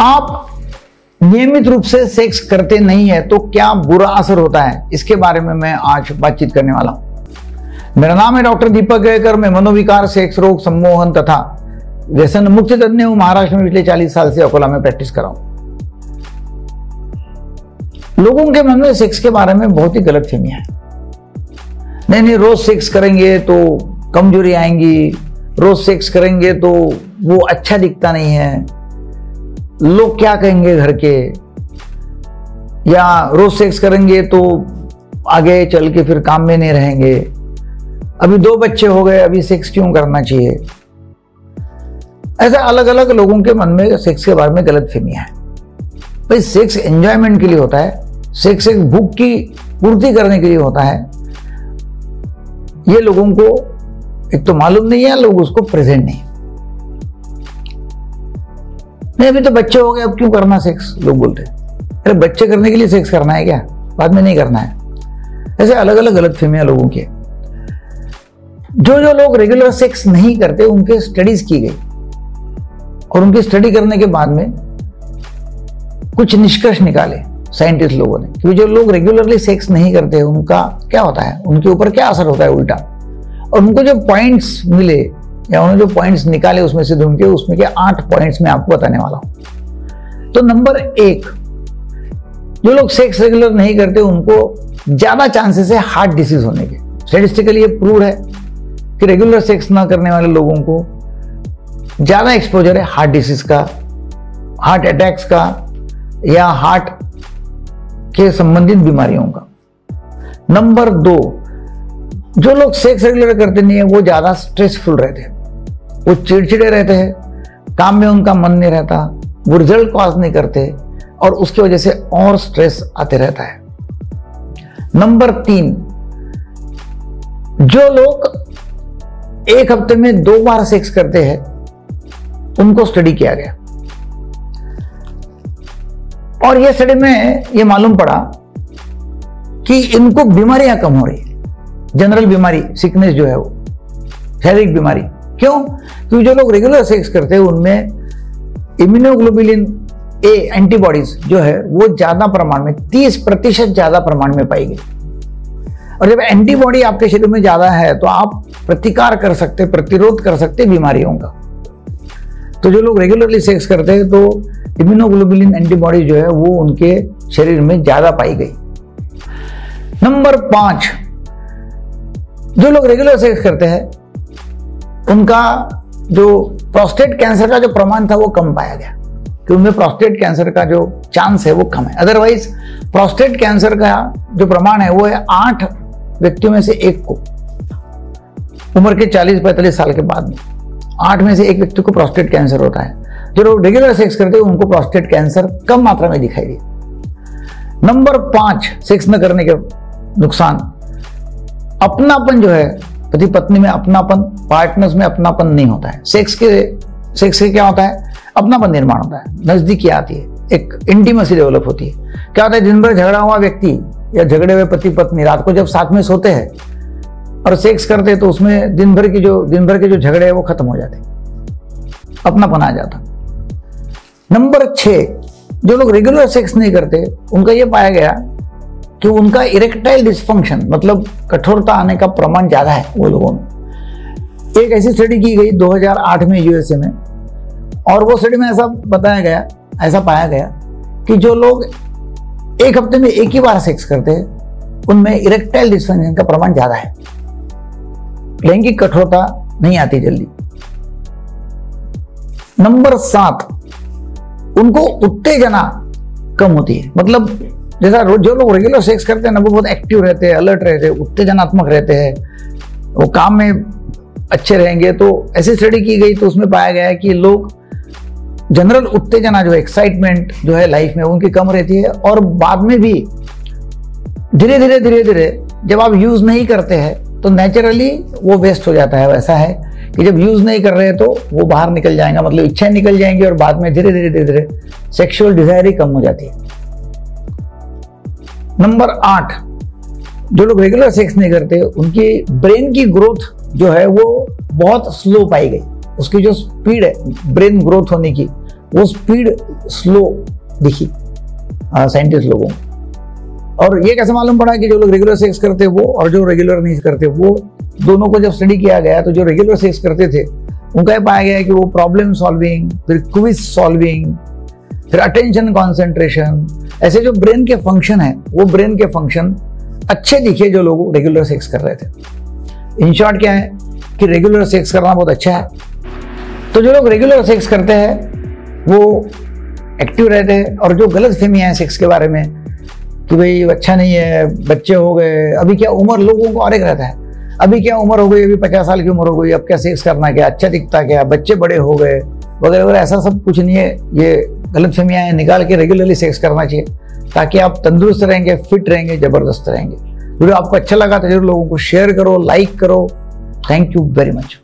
आप नियमित रूप से सेक्स करते नहीं है तो क्या बुरा असर होता है, इसके बारे में मैं आज बातचीत करने वाला हूं। मेरा नाम है डॉक्टर दीपक गयकर। मैं मनोविकार, सेक्स रोग, सम्मोहन तथा व्यसन मुक्ति तज्ञ हूं। महाराष्ट्र में पिछले 40 साल से अकोला में प्रैक्टिस कर रहा हूं। लोगों के मन में सेक्स के बारे में बहुत ही गलतफहमियां है। नहीं, रोज सेक्स करेंगे तो कमजोरी आएंगी, रोज सेक्स करेंगे तो वो अच्छा दिखता नहीं है, लोग क्या कहेंगे घर के, या रोज सेक्स करेंगे तो आगे चल के फिर काम में नहीं रहेंगे, अभी 2 बच्चे हो गए, अभी सेक्स क्यों करना चाहिए। ऐसा अलग अलग लोगों के मन में सेक्स के बारे में गलतफहमियां है। भाई सेक्स एंजॉयमेंट के लिए होता है, सेक्स एक भूख की पूर्ति करने के लिए होता है। ये लोगों को एक तो मालूम नहीं है, लोग उसको प्रेजेंट नहीं अभी तो बच्चे हो गए, अब क्यों करना सेक्स, लोग बोलते हैं। अरे बच्चे करने के लिए सेक्स करना है क्या, बाद में नहीं करना है। ऐसे अलग अलग गलतफहमियां लोगों की। जो लोग रेगुलर सेक्स नहीं करते उनके स्टडीज की गई और उनकी स्टडी करने के बाद में कुछ निष्कर्ष निकाले साइंटिस्ट लोगों ने कि जो लोग रेगुलरली सेक्स नहीं करते उनका क्या होता है, उनके ऊपर क्या असर होता है उल्टा। और उनको जो पॉइंट्स मिले या उन्होंने जो पॉइंट्स निकाले उसमें से ढूंढ के, उसमें के 8 पॉइंट्स मैं आपको बताने वाला हूं। तो नंबर 1, जो लोग सेक्स रेगुलर नहीं करते उनको ज्यादा चांसेस है हार्ट डिसीज होने के। स्टैटिस्टिकली ये प्रूव है कि रेगुलर सेक्स ना करने वाले लोगों को ज्यादा एक्सपोजर है हार्ट डिसीज का, हार्ट अटैक्स का या हार्ट के संबंधित बीमारियों का। नंबर 2, जो लोग सेक्स रेगुलर करते नहीं है वो ज्यादा स्ट्रेसफुल रहते हैं, वो चिड़चिड़े रहते हैं, काम में उनका मन नहीं रहता, वो रिजल्ट कॉज नहीं करते और उसकी वजह से और स्ट्रेस आते रहता है। नंबर 3, जो लोग एक हफ्ते में 2 बार सेक्स करते हैं उनको स्टडी किया गया और यह स्टडी में यह मालूम पड़ा कि इनको बीमारियां कम हो रही है, जनरल बीमारी, सिकनेस जो है वो, शारीरिक बीमारी। क्यों? क्योंकि जो लोग रेगुलर सेक्स करते हैं उनमें इम्यूनोग्लोबुलिन ए एंटीबॉडीज जो है वो ज्यादा प्रमाण में, 30% ज्यादा प्रमाण में पाई गई। और जब एंटीबॉडी आपके शरीर में ज्यादा है तो आप प्रतिकार कर सकते, प्रतिरोध कर सकते बीमारियों का। तो जो लोग रेगुलरली सेक्स करते हैं तो इम्यूनोग्लोबुलिन एंटीबॉडी जो है वो उनके शरीर में ज्यादा पाई गई। नंबर 5, जो लोग रेगुलर सेक्स करते हैं उनका जो प्रोस्टेट कैंसर का जो प्रमाण था वो कम पाया गया, कि उनमें प्रोस्टेट कैंसर का जो चांस है वो कम है। अदरवाइज प्रोस्टेट कैंसर का जो प्रमाण है वो है 8 व्यक्तियों में से 1 को, उम्र के 40-45 साल के बाद में 8 में से 1 व्यक्ति को प्रोस्टेट कैंसर होता है। जो लोग रेगुलर सेक्स करते हैं उनको प्रोस्टेट कैंसर कम मात्रा में दिखाई दिया। नंबर 5, सेक्स न करने के नुकसान, अपनापन जो है, पति पत्नी में अपनापन, पार्टनर्स में अपनापन नहीं होता है। सेक्स से क्या होता है, अपनापन निर्माण होता है, नजदीकी आती है, एक इंटीमेसी डेवलप होती है। क्या होता है, दिन भर झगड़ा हुआ व्यक्ति या झगड़े हुए पति पत्नी रात को जब साथ में सोते हैं और सेक्स करते हैं तो उसमें दिन भर के जो झगड़े हैं वो खत्म हो जाते, अपनापन आ जाता। नंबर 6, जो लोग रेगुलर सेक्स नहीं करते उनका यह पाया गया कि उनका इरेक्टाइल डिस्फंक्शन, मतलब कठोरता आने का प्रमाण ज्यादा है वो लोगों में। एक ऐसी स्टडी की गई 2008 में यूएसए में, और वो स्टडी में ऐसा पाया गया कि जो लोग एक हफ्ते में 1 ही बार सेक्स करते हैं उनमें इरेक्टाइल डिस्फंक्शन का प्रमाण ज्यादा है, लैंगिक कठोरता नहीं आती जल्दी। नंबर 7, उनको उत्तेजना कम होती है, मतलब जैसा जो लोग रेगुलर सेक्स करते हैं ना वो बहुत एक्टिव रहते हैं, अलर्ट रहते हैं, उत्तेजनात्मक रहते हैं, वो काम में अच्छे रहेंगे। तो ऐसी स्टडी की गई तो उसमें पाया गया है कि लोग जनरल उत्तेजना जो है, एक्साइटमेंट जो है लाइफ में उनकी कम रहती है। और बाद में भी धीरे धीरे जब आप यूज नहीं करते हैं तो नेचुरली वो वेस्ट हो जाता है। वैसा है कि जब यूज नहीं कर रहे हैं तो वो बाहर निकल जाएगा, मतलब इच्छाएं निकल जाएंगी और बाद में धीरे धीरे सेक्सुअल डिजायर ही कम हो जाती है। नंबर 8, जो लोग रेगुलर सेक्स नहीं करते उनकी ब्रेन की ग्रोथ जो है वो बहुत स्लो पाई गई। उसकी जो स्पीड है ब्रेन ग्रोथ होने की वो स्पीड स्लो दिखी साइंटिस्ट लोगों को। और ये कैसे मालूम पड़ा कि जो लोग रेगुलर सेक्स करते वो और जो रेगुलर नहीं करते वो दोनों को जब स्टडी किया गया तो जो रेगुलर सेक्स करते थे उनका ये पाया गया कि वो प्रॉब्लम सॉल्विंग, फिर क्विज सॉल्विंग, फिर अटेंशन कॉन्सेंट्रेशन, ऐसे जो ब्रेन के फंक्शन है वो ब्रेन के फंक्शन अच्छे दिखे जो लोग रेगुलर सेक्स कर रहे थे। इन शॉर्ट क्या है कि रेगुलर सेक्स करना बहुत अच्छा है। तो जो लोग रेगुलर सेक्स करते हैं वो एक्टिव रहते हैं, और जो गलत फहमियां हैं सेक्स के बारे में कि भाई अच्छा नहीं है, बच्चे हो गए, अभी क्या उम्र, लोगों को और एक रहता है अभी क्या उम्र हो गई, अभी 50 साल की उम्र हो गई, अब क्या सेक्स करना, क्या अच्छा दिखता, क्या बच्चे बड़े हो गए वगैरह वगैरह, ऐसा सब कुछ नहीं है। ये गलत फहमियां निकाल के रेगुलरली सेक्स करना चाहिए ताकि आप तंदुरुस्त रहेंगे, फिट रहेंगे, जबरदस्त रहेंगे। वीडियो आपको अच्छा लगा तो जरूर लोगों को शेयर करो, लाइक करो। Thank you very much.